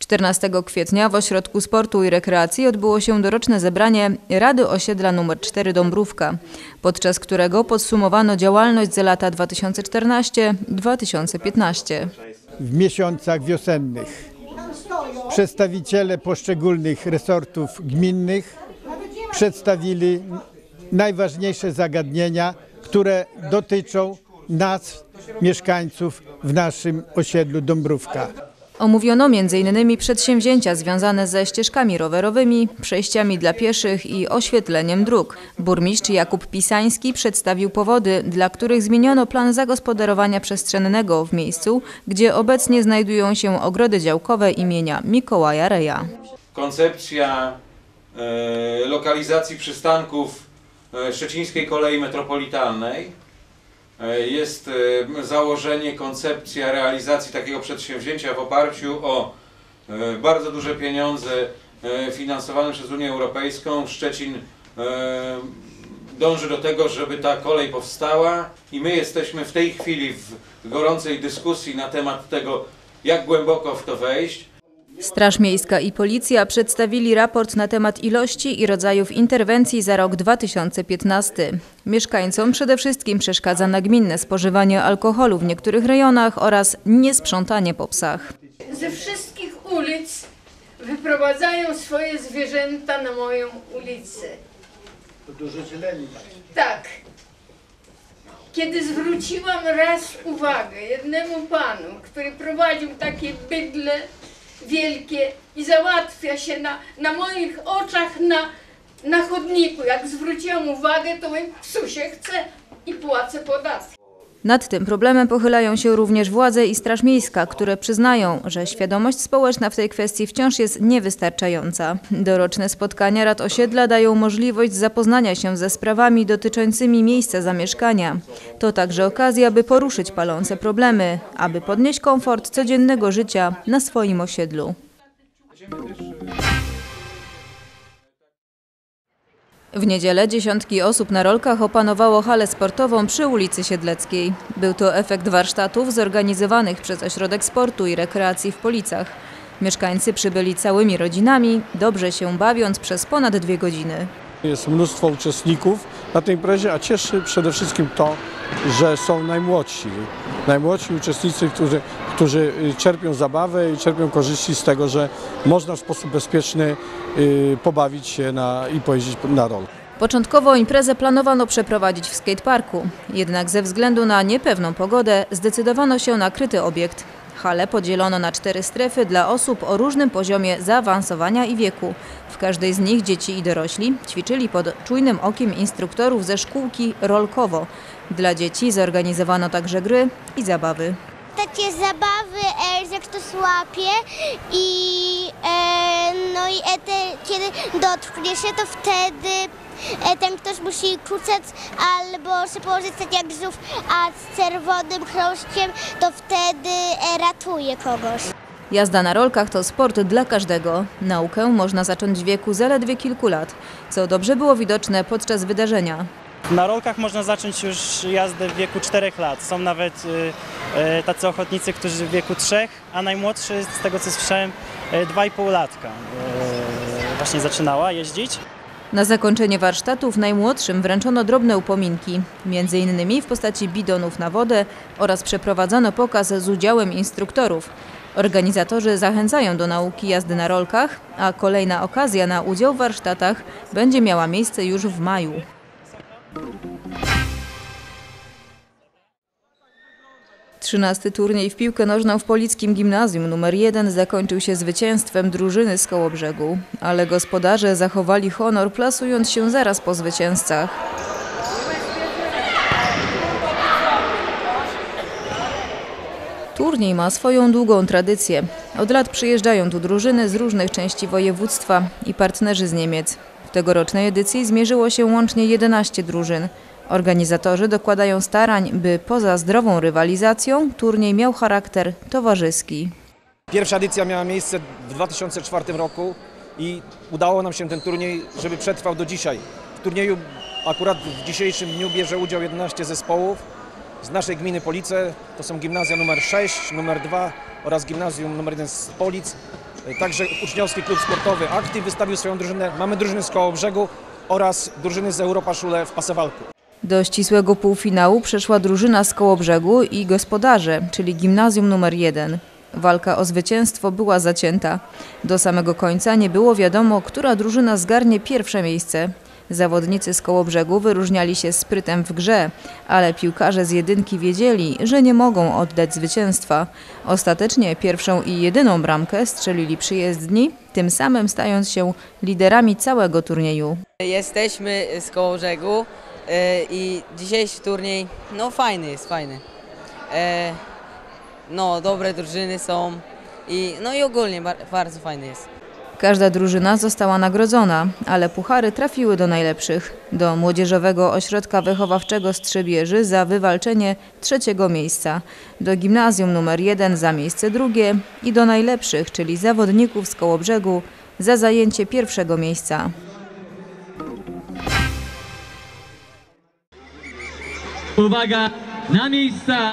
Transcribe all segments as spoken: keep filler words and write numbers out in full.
czternastego kwietnia w Ośrodku Sportu i Rekreacji odbyło się doroczne zebranie Rady Osiedla numer cztery Dąbrówka, podczas którego podsumowano działalność za lata dwa tysiące czternasty do dwa tysiące piętnastego. W miesiącach wiosennych przedstawiciele poszczególnych resortów gminnych przedstawili najważniejsze zagadnienia, które dotyczą nas, mieszkańców w naszym osiedlu Dąbrówka. Omówiono między innymi przedsięwzięcia związane ze ścieżkami rowerowymi, przejściami dla pieszych i oświetleniem dróg. Burmistrz Jakub Pisański przedstawił powody, dla których zmieniono plan zagospodarowania przestrzennego w miejscu, gdzie obecnie znajdują się ogrody działkowe imienia Mikołaja Reja. Koncepcja e, lokalizacji przystanków e, Szczecińskiej Kolei Metropolitalnej. Jest założenie, koncepcja realizacji takiego przedsięwzięcia w oparciu o bardzo duże pieniądze finansowane przez Unię Europejską. Szczecin dąży do tego, żeby ta kolej powstała i my jesteśmy w tej chwili w gorącej dyskusji na temat tego, jak głęboko w to wejść. Straż Miejska i Policja przedstawili raport na temat ilości i rodzajów interwencji za rok dwa tysiące piętnasty. Mieszkańcom przede wszystkim przeszkadza nagminne spożywanie alkoholu w niektórych rejonach oraz niesprzątanie po psach. Ze wszystkich ulic wyprowadzają swoje zwierzęta na moją ulicę. To dużo zieleni. Tak. Kiedy zwróciłam raz uwagę jednemu panu, który prowadził takie bydle wielkie i załatwia się na, na moich oczach na, na chodniku. Jak zwróciłam uwagę, to mówię, psu się chce i płacę podatki. Nad tym problemem pochylają się również władze i Straż Miejska, które przyznają, że świadomość społeczna w tej kwestii wciąż jest niewystarczająca. Doroczne spotkania rad osiedla dają możliwość zapoznania się ze sprawami dotyczącymi miejsca zamieszkania. To także okazja, by poruszyć palące problemy, aby podnieść komfort codziennego życia na swoim osiedlu. W niedzielę dziesiątki osób na rolkach opanowało halę sportową przy ulicy Siedleckiej. Był to efekt warsztatów zorganizowanych przez Ośrodek Sportu i Rekreacji w Policach. Mieszkańcy przybyli całymi rodzinami, dobrze się bawiąc przez ponad dwie godziny. Jest mnóstwo uczestników na tej imprezie, a cieszy przede wszystkim to, że są najmłodsi. Najmłodsi uczestnicy, którzy, którzy czerpią zabawę i czerpią korzyści z tego, że można w sposób bezpieczny y, pobawić się na, i pojeździć na rolkach. Początkowo imprezę planowano przeprowadzić w skateparku, jednak ze względu na niepewną pogodę zdecydowano się na kryty obiekt. Halę podzielono na cztery strefy dla osób o różnym poziomie zaawansowania i wieku. W każdej z nich dzieci i dorośli ćwiczyli pod czujnym okiem instruktorów ze szkółki rolkowo. Dla dzieci zorganizowano także gry i zabawy. Takie zabawy, e, jak to słapie i e, no i e, te, kiedy dotknie się, to wtedy e, ten ktoś musi kucać albo się położyć tak jak żółw, a z czerwonym chrząszkiem to wtedy e, ratuje kogoś. Jazda na rolkach to sport dla każdego. Naukę można zacząć w wieku zaledwie kilku lat, co dobrze było widoczne podczas wydarzenia. Na rolkach można zacząć już jazdę w wieku czterech lat. Są nawet y, y, tacy ochotnicy, którzy w wieku trzech, a najmłodszy, z tego co słyszałem, y, dwa i pół latka y, właśnie zaczynała jeździć. Na zakończenie warsztatów najmłodszym wręczono drobne upominki, między innymi w postaci bidonów na wodę oraz przeprowadzono pokaz z udziałem instruktorów. Organizatorzy zachęcają do nauki jazdy na rolkach, a kolejna okazja na udział w warsztatach będzie miała miejsce już w maju. Trzynasty turniej w piłkę nożną w Polickim Gimnazjum numer jeden zakończył się zwycięstwem drużyny z Kołobrzegu, ale gospodarze zachowali honor, plasując się zaraz po zwycięzcach. Turniej ma swoją długą tradycję. Od lat przyjeżdżają tu drużyny z różnych części województwa i partnerzy z Niemiec. W tegorocznej edycji zmierzyło się łącznie jedenaście drużyn. Organizatorzy dokładają starań, by poza zdrową rywalizacją turniej miał charakter towarzyski. Pierwsza edycja miała miejsce w dwa tysiące czwartym roku i udało nam się ten turniej, żeby przetrwał do dzisiaj. W turnieju akurat w dzisiejszym dniu bierze udział jedenaście zespołów z naszej gminy Police. To są gimnazja numer sześć, numer dwa oraz gimnazjum numer jeden z Polic. Także uczniowski klub sportowy Aktiv wystawił swoją drużynę. Mamy drużyny z Kołobrzegu oraz drużyny z Europaszule w Pasewalku. Do ścisłego półfinału przeszła drużyna z Kołobrzegu i gospodarze, czyli gimnazjum numer jeden. Walka o zwycięstwo była zacięta. Do samego końca nie było wiadomo, która drużyna zgarnie pierwsze miejsce. Zawodnicy z Kołobrzegu wyróżniali się sprytem w grze, ale piłkarze z jedynki wiedzieli, że nie mogą oddać zwycięstwa. Ostatecznie pierwszą i jedyną bramkę strzelili przyjezdni, tym samym stając się liderami całego turnieju. Jesteśmy z Kołobrzegu i dzisiejszy turniej, no fajny jest, fajny. No, dobre drużyny są i, no i ogólnie bardzo fajny jest. Każda drużyna została nagrodzona, ale puchary trafiły do najlepszych. Do Młodzieżowego Ośrodka Wychowawczego Strzebieży za wywalczenie trzeciego miejsca, do Gimnazjum numer jeden za miejsce drugie i do najlepszych, czyli zawodników z Kołobrzegu, za zajęcie pierwszego miejsca. Uwaga, na miejsca!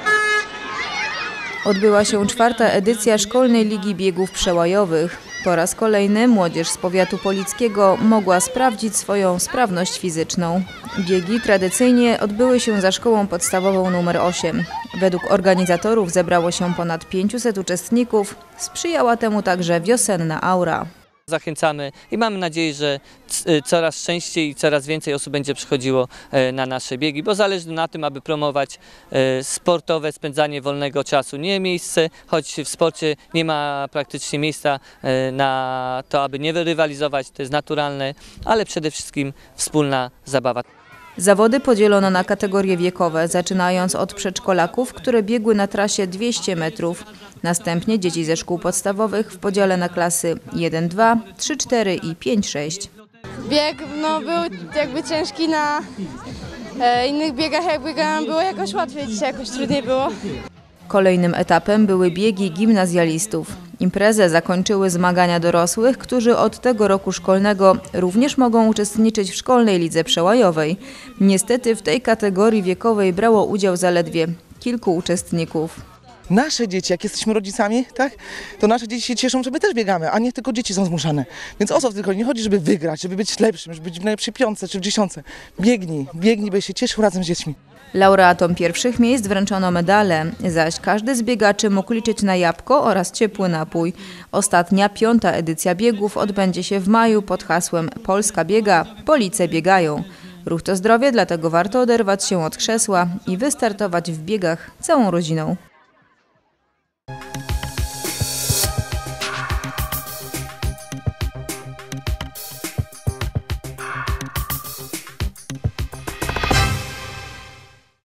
Odbyła się czwarta edycja Szkolnej Ligi Biegów Przełajowych. Po raz kolejny młodzież z powiatu polickiego mogła sprawdzić swoją sprawność fizyczną. Biegi tradycyjnie odbyły się za szkołą podstawową numer osiem. Według organizatorów zebrało się ponad pięciuset uczestników. Sprzyjała temu także wiosenna aura. Zachęcamy i mamy nadzieję, że coraz częściej i coraz więcej osób będzie przychodziło na nasze biegi, bo zależy na tym, aby promować sportowe spędzanie wolnego czasu. Nie miejsce, choć w sporcie nie ma praktycznie miejsca na to, aby nie rywalizować, to jest naturalne, ale przede wszystkim wspólna zabawa. Zawody podzielono na kategorie wiekowe, zaczynając od przedszkolaków, które biegły na trasie dwieście metrów. Następnie dzieci ze szkół podstawowych w podziale na klasy jeden dwa, trzy cztery i pięć sześć. Bieg no, był jakby ciężki na e, innych biegach, jak biegałam, było jakoś łatwiej, dzisiaj jakoś trudniej było. Kolejnym etapem były biegi gimnazjalistów. Imprezę zakończyły zmagania dorosłych, którzy od tego roku szkolnego również mogą uczestniczyć w Szkolnej Lidze Przełajowej. Niestety w tej kategorii wiekowej brało udział zaledwie kilku uczestników. Nasze dzieci, jak jesteśmy rodzicami, tak, to nasze dzieci się cieszą, że my też biegamy, a nie tylko dzieci są zmuszane. Więc o co tylko nie chodzi, żeby wygrać, żeby być lepszym, żeby być w najlepszej piątce czy w dziesiątce. Biegnij, biegnij, by się cieszył razem z dziećmi. Laureatom pierwszych miejsc wręczono medale, zaś każdy z biegaczy mógł liczyć na jabłko oraz ciepły napój. Ostatnia, piąta edycja biegów odbędzie się w maju pod hasłem Polska biega, Police biegają. Ruch to zdrowie, dlatego warto oderwać się od krzesła i wystartować w biegach całą rodziną.